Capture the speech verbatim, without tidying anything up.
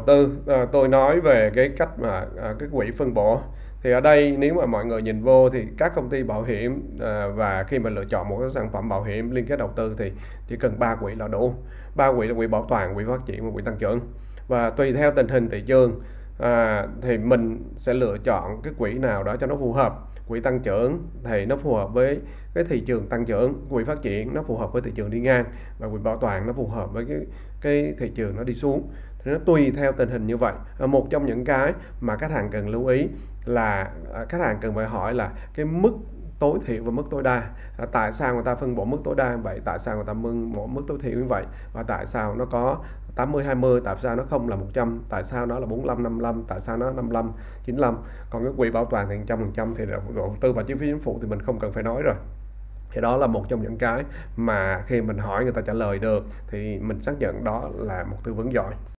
Tư à, tôi nói về cái cách mà à, cái quỹ phân bổ. Thì ở đây nếu mà mọi người nhìn vô thì các công ty bảo hiểm à, và khi mà lựa chọn một cái sản phẩm bảo hiểm liên kết đầu tư thì chỉ cần ba quỹ là đủ. Ba quỹ là quỹ bảo toàn, quỹ phát triển và quỹ tăng trưởng. Và tùy theo tình hình thị trường à, thì mình sẽ lựa chọn cái quỹ nào đó cho nó phù hợp. Quỹ tăng trưởng thì nó phù hợp với cái thị trường tăng trưởng, quỹ phát triển nó phù hợp với thị trường đi ngang, và quỹ bảo toàn nó phù hợp với cái cái thị trường nó đi xuống. Thì nó tùy theo tình hình như vậy. À, một trong những cái mà khách hàng cần lưu ý là à, khách hàng cần phải hỏi là cái mức tối thiểu và mức tối đa. À, tại sao người ta phân bổ mức tối đa như vậy, tại sao người ta phân bổ mức tối thiểu như vậy, và tại sao nó có tám mươi hai mươi, tại sao nó không là một trăm, tại sao nó là bốn mươi lăm năm mươi lăm, tại sao nó năm mươi lăm chín mươi lăm. Còn cái quỹ bảo toàn thì một trăm phần trăm thì đầu tư và chi phí chính phủ thì mình không cần phải nói rồi. Thì đó là một trong những cái mà khi mình hỏi người ta trả lời được thì mình xác nhận đó là một tư vấn giỏi.